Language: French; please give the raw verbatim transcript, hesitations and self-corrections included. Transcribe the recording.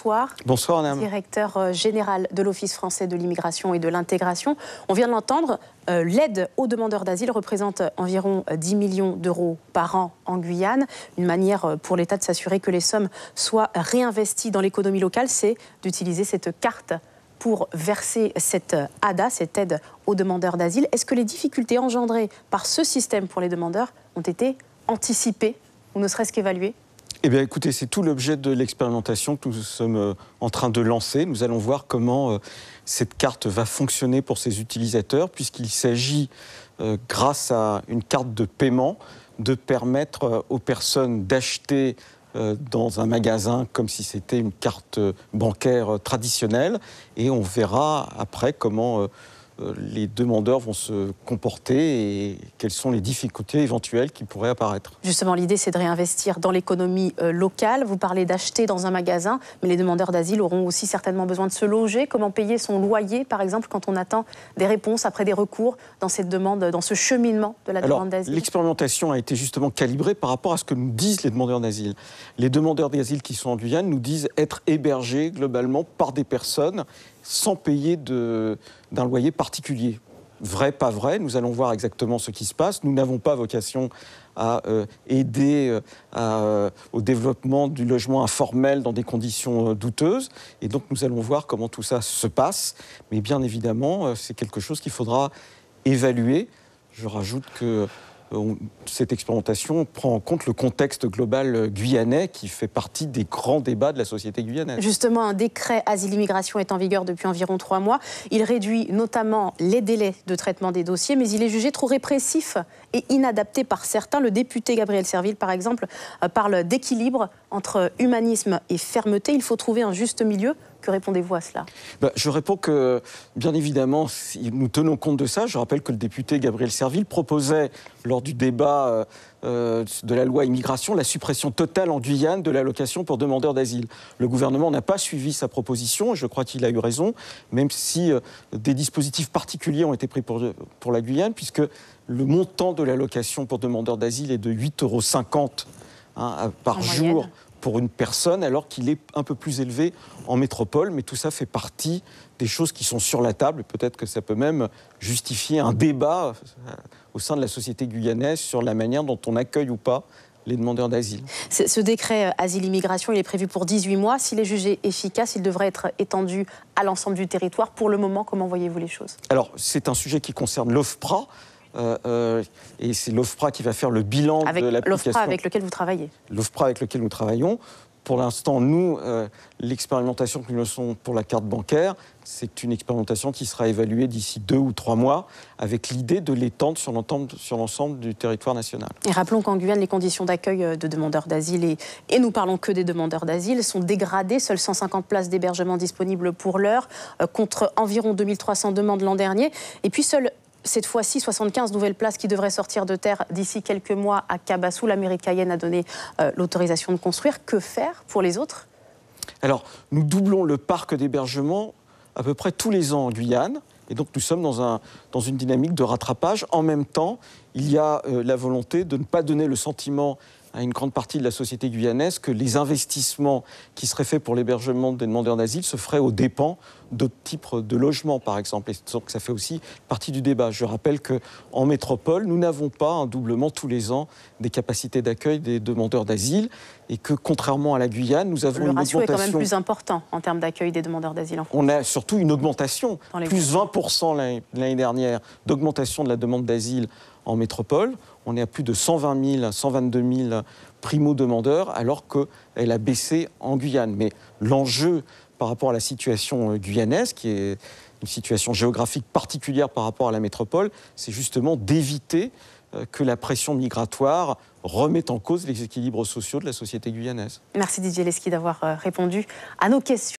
bonsoir. Bonsoir, madame. Directeur général de l'Office français de l'immigration et de l'intégration. On vient de l'entendre, euh, l'aide aux demandeurs d'asile représente environ dix millions d'euros par an en Guyane. Une manière pour l'État de s'assurer que les sommes soient réinvesties dans l'économie locale, c'est d'utiliser cette carte pour verser cette A D A, cette aide aux demandeurs d'asile. Est-ce que les difficultés engendrées par ce système pour les demandeurs ont été anticipées ou ne serait-ce qu'évaluées ? Eh bien, écoutez, c'est tout l'objet de l'expérimentation que nous sommes en train de lancer. Nous allons voir comment cette carte va fonctionner pour ses utilisateurs, puisqu'il s'agit, grâce à une carte de paiement, de permettre aux personnes d'acheter dans un magasin comme si c'était une carte bancaire traditionnelle. Et on verra après comment les demandeurs vont se comporter et quelles sont les difficultés éventuelles qui pourraient apparaître. Justement, l'idée, c'est de réinvestir dans l'économie euh, locale. Vous parlez d'acheter dans un magasin, mais les demandeurs d'asile auront aussi certainement besoin de se loger. Comment payer son loyer, par exemple, quand on attend des réponses après des recours dans cette demande, dans ce cheminement de la Alors, demande d'asile ? L'expérimentation a été justement calibrée par rapport à ce que nous disent les demandeurs d'asile. Les demandeurs d'asile qui sont en Guyane nous disent être hébergés globalement par des personnes sans payer de, d'un loyer particulier. Vrai, pas vrai, nous allons voir exactement ce qui se passe. Nous n'avons pas vocation à euh, aider euh, à, euh, au développement du logement informel dans des conditions euh, douteuses. Et donc nous allons voir comment tout ça se passe. Mais bien évidemment, euh, c'est quelque chose qu'il faudra évaluer. Je rajoute que euh, cette expérimentation prend en compte le contexte global guyanais qui fait partie des grands débats de la société guyanaise. Justement, un décret asile-immigration est en vigueur depuis environ trois mois. Il réduit notamment les délais de traitement des dossiers, mais il est jugé trop répressif et inadapté par certains. Le député Gabriel Serville, par exemple, parle d'équilibre entre humanisme et fermeté. Il faut trouver un juste milieu. Que répondez-vous à cela ? Ben, je réponds que, bien évidemment, si nous tenons compte de ça. Je rappelle que le député Gabriel Serville proposait, lors du débat euh, de la loi immigration, la suppression totale en Guyane de l'allocation pour demandeurs d'asile. Le gouvernement n'a pas suivi sa proposition, et je crois qu'il a eu raison, même si euh, des dispositifs particuliers ont été pris pour, pour la Guyane, puisque le montant de l'allocation pour demandeurs d'asile est de huit euros cinquante hein, par en jour. Moyenne. Pour une personne, alors qu'il est un peu plus élevé en métropole. Mais tout ça fait partie des choses qui sont sur la table. Peut-être que ça peut même justifier un débat au sein de la société guyanaise sur la manière dont on accueille ou pas les demandeurs d'asile. Ce décret asile-immigration, il est prévu pour dix-huit mois. S'il est jugé efficace, il devrait être étendu à l'ensemble du territoire. Pour le moment, comment voyez-vous les choses ? Alors, c'est un sujet qui concerne l'OFPRA. Euh, euh, et c'est l'OFPRA qui va faire le bilan avec de l'application. L'OFPRA avec lequel vous travaillez. L'OFPRA avec lequel nous travaillons. Pour l'instant, nous, euh, l'expérimentation que nous lançons pour la carte bancaire, c'est une expérimentation qui sera évaluée d'ici deux ou trois mois, avec l'idée de l'étendre sur l'ensemble, sur l'ensemble du territoire national. Et rappelons qu'en Guyane, les conditions d'accueil de demandeurs d'asile, et, et nous parlons que des demandeurs d'asile, sont dégradées. Seules cent cinquante places d'hébergement disponibles pour l'heure, euh, contre environ deux mille trois cents demandes l'an dernier. Et puis seules cette fois-ci, soixante-quinze nouvelles places qui devraient sortir de terre d'ici quelques mois à Kabassou. La mairie cayenne a donné euh, l'autorisation de construire. Que faire pour les autres ? Alors, nous doublons le parc d'hébergement à peu près tous les ans en Guyane. Et donc, nous sommes dans, un, dans une dynamique de rattrapage. En même temps, il y a euh, la volonté de ne pas donner le sentiment à une grande partie de la société guyanaise que les investissements qui seraient faits pour l'hébergement des demandeurs d'asile se feraient aux dépens d'autres types de logements, par exemple. Et donc ça fait aussi partie du débat. Je rappelle qu'en métropole, nous n'avons pas un doublement tous les ans des capacités d'accueil des demandeurs d'asile et que, contrairement à la Guyane, nous avons Le une ratio augmentation... est quand même plus important en termes d'accueil des demandeurs d'asile en France. On a surtout une augmentation, plus villes. vingt pour cent l'année dernière, d'augmentation de la demande d'asile en métropole. On est à plus de cent vingt mille, cent vingt-deux mille primo-demandeurs, alors qu'elle a baissé en Guyane. Mais l'enjeu par rapport à la situation guyanaise, qui est une situation géographique particulière par rapport à la métropole, c'est justement d'éviter que la pression migratoire remette en cause les équilibres sociaux de la société guyanaise. Merci Didier Lesky d'avoir répondu à nos questions.